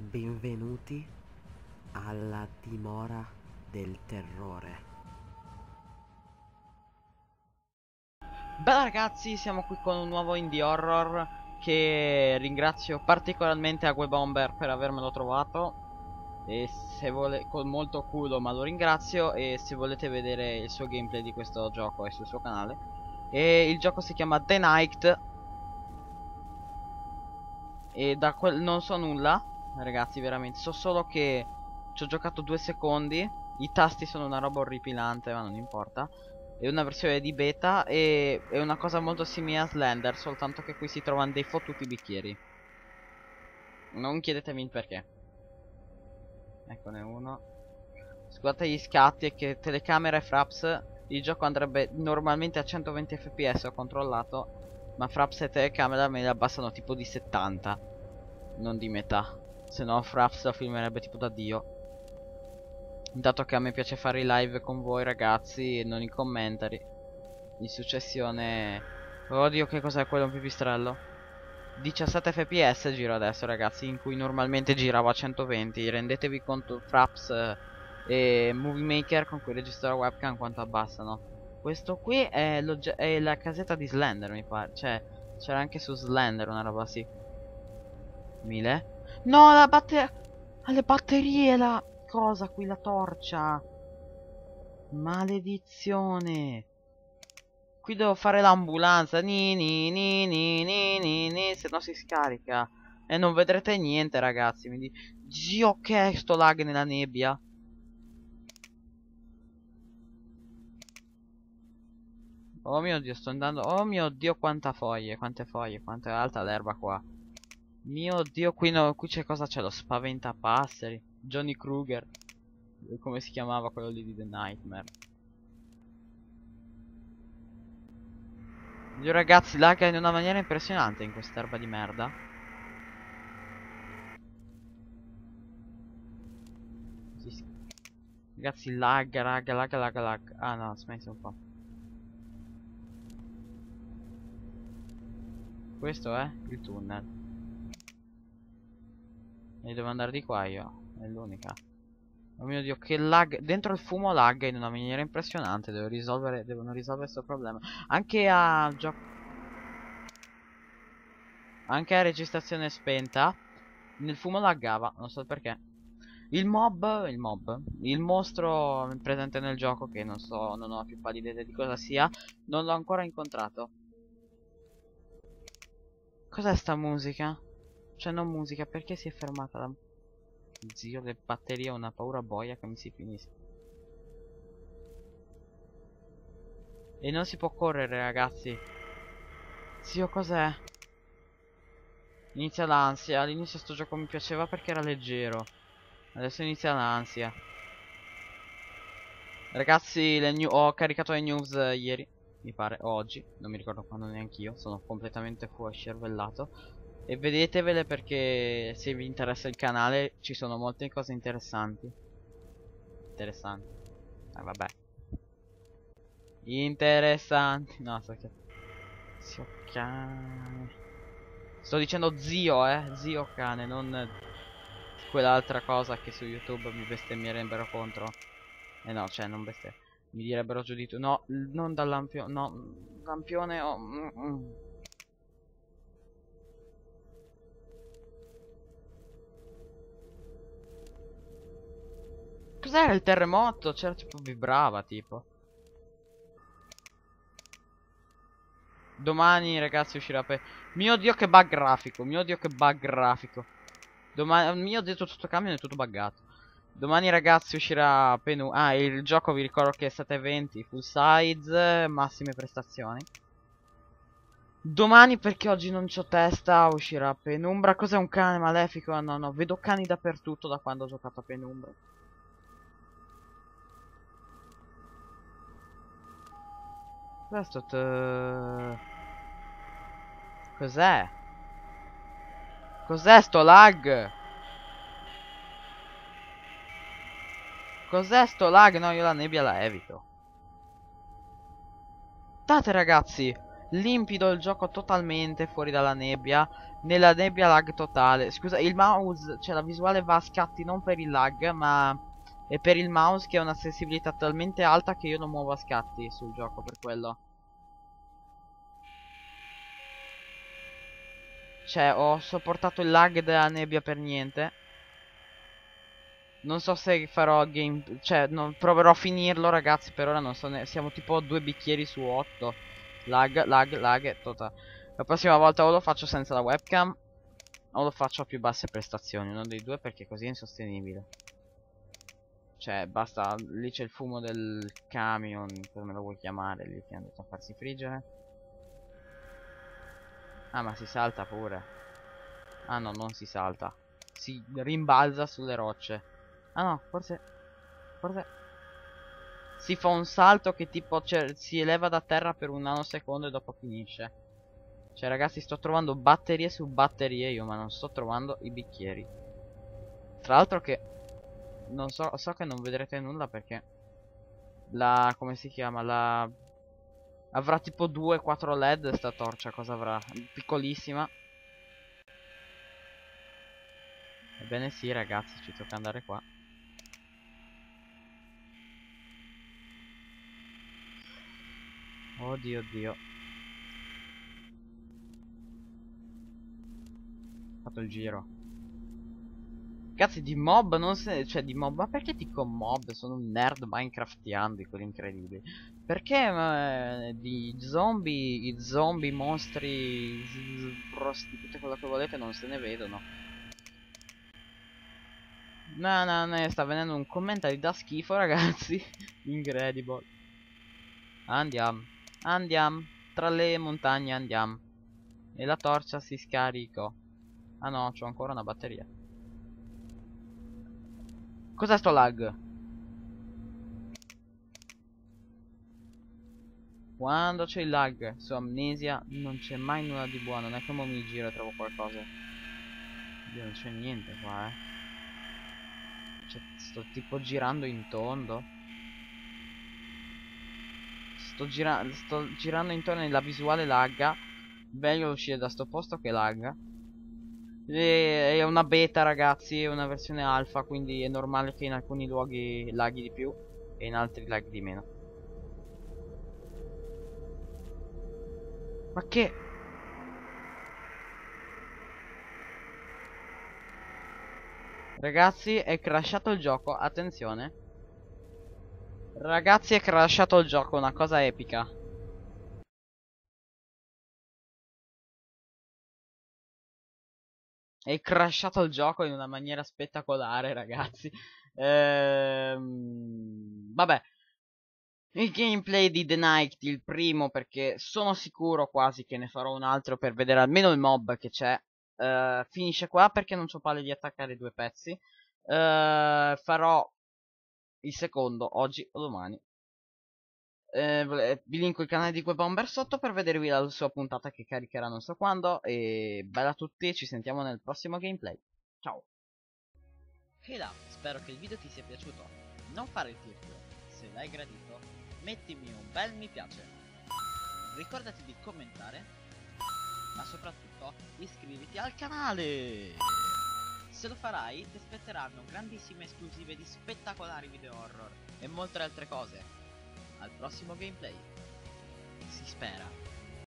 Benvenuti alla dimora del terrore. Bella ragazzi, siamo qui con un nuovo indie horror che ringrazio particolarmente Aguebomber per avermelo trovato. E se con molto culo, ma lo ringrazio. E se volete vedere il suo gameplay di questo gioco è sul suo canale. E il gioco si chiama The Night. E da quel non so nulla, ragazzi, veramente. So solo che ci ho giocato 2 secondi. I tasti sono una roba orripilante, ma non importa. È una versione di beta e è una cosa molto simile a Slender, soltanto che qui si trovano dei fottuti bicchieri. Non chiedetemi il perché. Eccone uno. Scusate gli scatti, è che telecamera e fraps. Il gioco andrebbe normalmente a 120 fps, ho controllato. Ma fraps e telecamera me li abbassano tipo di 70, non di metà. Se no fraps lo filmerebbe tipo da Dio. Dato che a me piace fare i live con voi ragazzi e non i commentari. In successione. Oddio, che cos'è quello, un pipistrello? 17 fps giro adesso ragazzi, in cui normalmente giravo a 120. Rendetevi conto fraps e Movie Maker con cui registro la webcam quanto abbassano. Questo qui è la casetta di Slender, mi pare. Cioè c'era anche su Slender una roba così. 1000. No, la batteria. Le batterie, la cosa qui, la torcia. Maledizione. Qui devo fare l'ambulanza. Ni, se no si scarica. E non vedrete niente, ragazzi. Dio, che è sto lag nella nebbia. Oh mio Dio, sto andando. Oh mio Dio, quante foglie, quanto è alta l'erba qua. Mio Dio, qui, no, qui c'è cosa? C'è lo spaventapasseri. Johnny Kruger. Come si chiamava quello lì di The Nightmare. Io ragazzi, lagga in una maniera impressionante in quest'erba di merda. Ragazzi, lag. Ah no, smetti un po'. Questo è il tunnel. E devo andare di qua io. È l'unica. Oh mio Dio, che lag. Dentro il fumo lagga in una maniera impressionante. Devono risolvere questo problema. Anche a gioco. Anche a registrazione spenta. Nel fumo laggava. Non so perché. Il mostro presente nel gioco, che non so, non ho più pallida idea di cosa sia, non l'ho ancora incontrato. Cos'è sta musica? Cioè non musica, perché si è fermata la. Zio, le batterie, ho una paura boia che mi si finisca. E non si può correre, ragazzi. Zio, cos'è? Inizia l'ansia. All'inizio sto gioco mi piaceva perché era leggero. Adesso inizia l'ansia. Ragazzi, ho caricato le news ieri, mi pare, o oggi, non mi ricordo quando neanch'io, sono completamente fuori cervellato. E vedetevele perché se vi interessa il canale ci sono molte cose interessanti. Interessanti. Vabbè. Interessanti. No, sto che. Zio cane. Sto dicendo zio, zio cane, non quell'altra cosa che su YouTube mi bestemmierebbero contro. No, cioè, non bestia. Mi direbbero giù di tu. No, non dal lampione. No, lampione o. Cos'era il terremoto? C'era tipo vibrava tipo. Domani ragazzi uscirà per. Mio Dio che bug grafico. Mio Dio che bug grafico. Domani. Mio Dio tutto cambia è tutto buggato. Domani ragazzi uscirà Ah, il gioco vi ricordo che è 720 full size, massime prestazioni. Domani perché oggi non c'ho testa uscirà Penumbra. Cos'è un cane malefico? Ah, no, vedo cani dappertutto da quando ho giocato a Penumbra. Questo Cos'è? Cos'è sto lag? Cos'è sto lag? No, io la nebbia la evito. Date ragazzi, limpido il gioco totalmente fuori dalla nebbia. Nella nebbia lag totale. Scusa, il mouse, cioè la visuale va a scatti non per il lag, ma è per il mouse che ha una sensibilità talmente alta che io non muovo a scatti sul gioco per quello. Cioè, ho sopportato il lag della nebbia per niente. Non so se farò game. Cioè, proverò a finirlo, ragazzi. Per ora non so siamo tipo 2 bicchieri su 8. Lag, lag, lag. Totale. La prossima volta o lo faccio senza la webcam o lo faccio a più basse prestazioni. Uno dei due perché così è insostenibile. Cioè, basta. Lì c'è il fumo del camion. Come lo vuoi chiamare? Lì che è andato a farsi friggere. Ah, ma si salta pure. Ah, no, non si salta. Si rimbalza sulle rocce. Ah, no, forse. Si fa un salto che tipo si eleva da terra per un nanosecondo e dopo finisce. Cioè ragazzi, sto trovando batterie su batterie io, ma non sto trovando i bicchieri. Tra l'altro che non so che non vedrete nulla perché come si chiama? Avrà tipo 2-4 LED sta torcia, cosa avrà? Piccolissima. Ebbene sì ragazzi, ci tocca andare qua. Oddio oddio. Ho fatto il giro. Cazzi di mob non se. Cioè di mob. Ma perché dico mob? Sono un nerd minecraftiano di quelli incredibili. Perché di zombie. I zombie, mostri. Prostitute, quello che volete, non se ne vedono. No, no, no, sta venendo un commentario da schifo, ragazzi. Incredible. Andiamo. Andiamo. Tra le montagne andiamo. E la torcia si scaricò. Ah no, c'ho ancora una batteria. Cos'è sto lag? Quando c'è il lag su Amnesia non c'è mai nulla di buono. Non è come mi giro e trovo qualcosa. Dio, non c'è niente qua, Cioè, sto tipo girando in tondo. Sto girando intorno e la visuale lagga. Meglio uscire da sto posto che lagga. È una beta, ragazzi, è una versione alfa, quindi è normale che in alcuni luoghi laghi di più e in altri laghi di meno. Ma che? Ragazzi, è crashato il gioco, attenzione. Ragazzi, è crashato il gioco, una cosa epica. È crashato il gioco in una maniera spettacolare, ragazzi. Vabbè. Il gameplay di The Night, il primo, perché sono sicuro quasi che ne farò un altro per vedere almeno il mob che c'è. Finisce qua perché non c'ho palle di attaccare i due pezzi. Farò il secondo oggi o domani. Vi linko il canale di Quebomber sotto per vedervi la sua puntata che caricherà non so quando. E bella a tutti, ci sentiamo nel prossimo gameplay. Ciao. Hey là, spero che il video ti sia piaciuto. Non fare il tirchio. Se l'hai gradito, mettimi un bel mi piace. Ricordati di commentare, ma soprattutto iscriviti al canale. Se lo farai, ti aspetteranno grandissime esclusive di spettacolari video horror e molte altre cose. Al prossimo gameplay. Si spera.